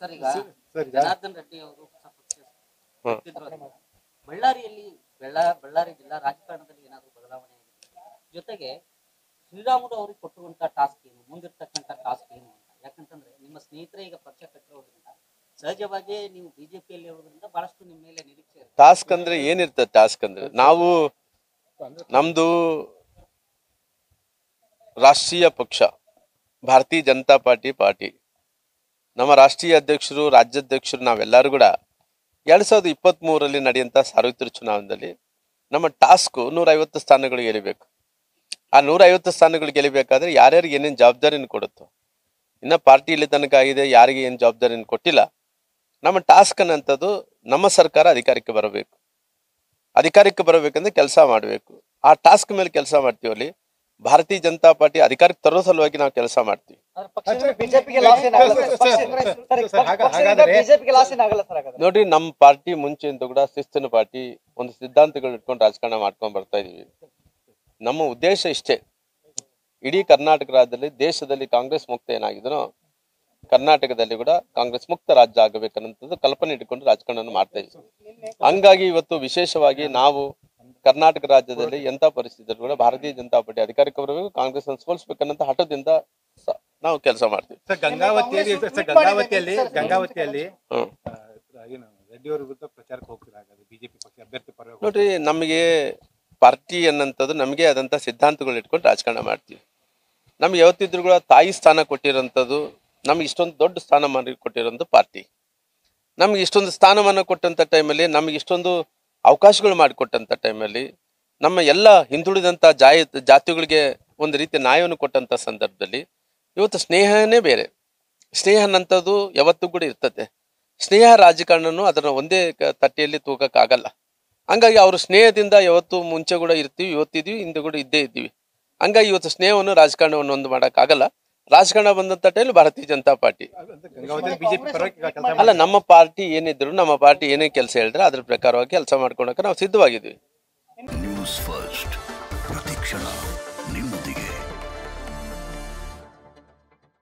Sir ಈಗ ಜನಾರ್ದನ್ ರೆಡ್ಡಿ ಅವರು ಬಳ್ಳಾರಿಯಲ್ಲಿ ಬಳ್ಳಾರಿ ಜಿಲ್ಲಾ ರಾಜಕಾರಣದಲ್ಲಿ ಏನಾದರೂ ಬದಲಾವಣೆ ಆಗಿದೆ? ಜೊತೆಗೆ ಶ್ರೀರಾಮುಲು ಅವರಿಗೆ ಕೊಟ್ಟಿರುವಂತ ಟಾಸ್ಕ್ ಏನು, ಮುಂದಿರ್ತಕ್ಕಂಥ ಟಾಸ್ಕ್ ಏನು ಅಂತ? ಯಾಕಂತಂದ್ರೆ ನಿಮ್ಮ ಸ್ನೇಹಿತರೆ ಈಗ ಪಕ್ಷ ಕಟ್ಟಿರೋದ್ರಿಂದ ಸಹಜವಾಗಿ ನೀವು ಬಿಜೆಪಿಯಲ್ಲಿ ಇರೋದ್ರಿಂದ ಬಹಳಷ್ಟು ನಿಮ್ಮ ಮೇಲೆ ನಿರೀಕ್ಷೆ ಇರುತ್ತೆ. ಟಾಸ್ಕ್ ಅಂದ್ರೆ ಏನಿರ್ತದೆ? ಟಾಸ್ಕ್ ಅಂದ್ರೆ ನಾವು ನಮ್ದು ರಾಷ್ಟ್ರೀಯ ಪಕ್ಷ ಭಾರತೀಯ ಜನತಾ ಪಾರ್ಟಿ ನಮ್ಮ ರಾಷ್ಟ್ರೀಯ ಅಧ್ಯಕ್ಷರು, ರಾಜ್ಯಾಧ್ಯಕ್ಷರು ನಾವೆಲ್ಲರೂ ಕೂಡ 2023ರಲ್ಲಿ ನಡೆಯುವಂಥ ಸಾರ್ವತ್ರಿಕ ಚುನಾವಣೆಯಲ್ಲಿ ನಮ್ಮ ಟಾಸ್ಕ್ 150 ಸ್ಥಾನಗಳು ಗೆಲ್ಲಬೇಕು. ಆ 150 ಸ್ಥಾನಗಳು ಗೆಲ್ಲಬೇಕಾದ್ರೆ ಯಾರ್ಯಾರಿಗೆ ಏನೇನು ಜವಾಬ್ದಾರಿಯನ್ನು ಕೊಡುತ್ತೋ, ಇನ್ನು ಪಾರ್ಟಿ ಇಲ್ಲಿ ತನಕ ಆಗಿದೆ, ಯಾರಿಗೆ ಏನು ಜವಾಬ್ದಾರಿಯನ್ನು ಕೊಟ್ಟಿಲ್ಲ. ನಮ್ಮ ಟಾಸ್ಕ್ ಅನ್ನಂಥದ್ದು ನಮ್ಮ ಸರ್ಕಾರ ಅಧಿಕಾರಕ್ಕೆ ಬರಬೇಕಂದ್ರೆ ಕೆಲಸ ಮಾಡಬೇಕು. ಆ ಟಾಸ್ಕ್ ಮೇಲೆ ಕೆಲಸ ಮಾಡ್ತೀವಲ್ಲಿ ಭಾರತೀಯ ಜನತಾ ಪಾರ್ಟಿ ಅಧಿಕಾರಕ್ಕೆ ತರೋ ಸಲುವಾಗಿ ನಾವು ಕೆಲಸ ಮಾಡ್ತೀವಿ. ನೋಡ್ರಿ, ನಮ್ಮ ಪಾರ್ಟಿ ಮುಂಚೆಯಿಂದ ಕೂಡ ಶಿಸ್ತಿನ ಪಾರ್ಟಿ, ಒಂದು ಸಿದ್ಧಾಂತಗಳು ಇಟ್ಕೊಂಡು ರಾಜಕಾರಣ ಮಾಡ್ಕೊಂಡು ಬರ್ತಾ ಇದೀವಿ. ನಮ್ಮ ಉದ್ದೇಶ ಇಷ್ಟೇ, ಇಡೀ ಕರ್ನಾಟಕ ರಾಜ್ಯದಲ್ಲಿ ದೇಶದಲ್ಲಿ ಕಾಂಗ್ರೆಸ್ ಮುಕ್ತ ಏನಾಗಿದನೋ ಕರ್ನಾಟಕದಲ್ಲಿ ಕೂಡ ಕಾಂಗ್ರೆಸ್ ಮುಕ್ತ ರಾಜ್ಯ ಆಗಬೇಕನ್ನೋದು ಕಲ್ಪನೆ ಇಟ್ಕೊಂಡು ರಾಜಕಾರಣ ಮಾಡ್ತಾ ಇದ್ದೀವಿ. ಹಂಗಾಗಿ ಇವತ್ತು ವಿಶೇಷವಾಗಿ ನಾವು ಕರ್ನಾಟಕ ರಾಜ್ಯದಲ್ಲಿ ಎಂತ ಪರಿಸ್ಥಿತಿಯಲ್ಲಿ ಕೂಡ ಭಾರತೀಯ ಜನತಾ ಪಾರ್ಟಿ ಅಧಿಕಾರಕ್ಕೆ ಬರಬೇಕು, ಕಾಂಗ್ರೆಸ್ ಅನ್ನು ಸೋಲಿಸಬೇಕನ್ನಂತ ಹಠದಿಂದ ನಾವು ಕೆಲಸ ಮಾಡ್ತೀವಿ. ನೋಡ್ರಿ, ನಮಗೆ ಪಾರ್ಟಿ ಅನ್ನಂಥದ್ದು ನಮಗೆ ಆದಂತ ಸಿದ್ಧಾಂತಗಳು ಇಟ್ಕೊಂಡು ರಾಜಕಾರಣ ಮಾಡ್ತೀವಿ. ನಮ್ಗೆ ಯಾವತ್ತಿದ್ರು ಕೂಡ ತಾಯಿ ಸ್ಥಾನ ಕೊಟ್ಟಿರೋಂಥದ್ದು, ನಮ್ಗೆ ಇಷ್ಟೊಂದು ದೊಡ್ಡ ಸ್ಥಾನಮಾನ ಕೊಟ್ಟಿರೋಂಥ ಪಾರ್ಟಿ. ನಮ್ಗೆ ಇಷ್ಟೊಂದು ಸ್ಥಾನಮಾನ ಕೊಟ್ಟಂತ ಟೈಮಲ್ಲಿ, ನಮ್ಗೆ ಇಷ್ಟೊಂದು ಅವಕಾಶಗಳು ಮಾಡಿಕೊಟ್ಟಂತ ಟೈಮಲ್ಲಿ, ನಮ್ಮ ಎಲ್ಲ ಹಿಂದುಳಿದಂಥ ಜಾತಿಗಳಿಗೆ ಒಂದು ರೀತಿ ನ್ಯಾಯವನ್ನು ಕೊಟ್ಟಂತ ಸಂದರ್ಭದಲ್ಲಿ ಇವತ್ತು ಸ್ನೇಹನೇ ಬೇರೆ. ಸ್ನೇಹ ಅನ್ನಂಥದ್ದು ಯಾವತ್ತೂ ಕೂಡ ಇರ್ತದೆ. ಸ್ನೇಹ ರಾಜಕಾರಣನೂ ಅದನ್ನ ಒಂದೇ ತಟ್ಟೆಯಲ್ಲಿ ತೂಗಕ್ಕಾಗಲ್ಲ. ಹಂಗಾಗಿ ಅವರು ಸ್ನೇಹದಿಂದ ಯಾವತ್ತು ಮುಂಚೆ ಕೂಡ ಇರ್ತೀವಿ, ಇವತ್ತಿದೀವಿ, ಹಿಂದೆ ಕೂಡ ಇದ್ದೇ ಇದ್ದೀವಿ. ಹಂಗಾಗಿ ಇವತ್ತು ಸ್ನೇಹವನ್ನು ರಾಜಕಾರಣವನ್ನು ಒಂದು ಮಾಡೋಕ್ಕಾಗಲ್ಲ. ರಾಜಕಾರಣ ಬಂದಂತ ಟೈಮ್ ಭಾರತೀಯ ಜನತಾ ಪಾರ್ಟಿ ಅಲ್ಲ, ನಮ್ಮ ಪಾರ್ಟಿ ಏನಿದ್ರು, ನಮ್ಮ ಪಾರ್ಟಿ ಏನೇ ಕೆಲಸ ಹೇಳಿದ್ರೆ ಅದ್ರ ಪ್ರಕಾರವಾಗಿ ಕೆಲಸ ಮಾಡ್ಕೊಳಕ್ಕೆ ನಾವು ಸಿದ್ಧವಾಗಿದ್ದೀವಿ. ನ್ಯೂಸ್ ಫಸ್ಟ್ ಪ್ರತಿಕ್ಷಣ.